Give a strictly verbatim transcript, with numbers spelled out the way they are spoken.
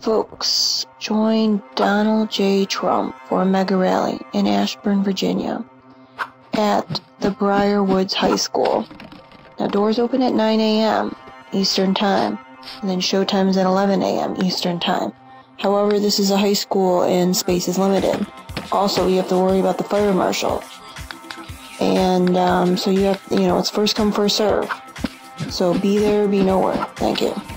Folks, join Donald J. Trump for a mega rally in Ashburn, Virginia at the Briarwoods High School. Now, doors open at nine a m Eastern Time, and then showtime is at eleven a m Eastern Time. However, this is a high school and space is limited. Also, you have to worry about the fire marshal. And um, so you have, you know, it's first come, first serve. So be there, be nowhere. Thank you.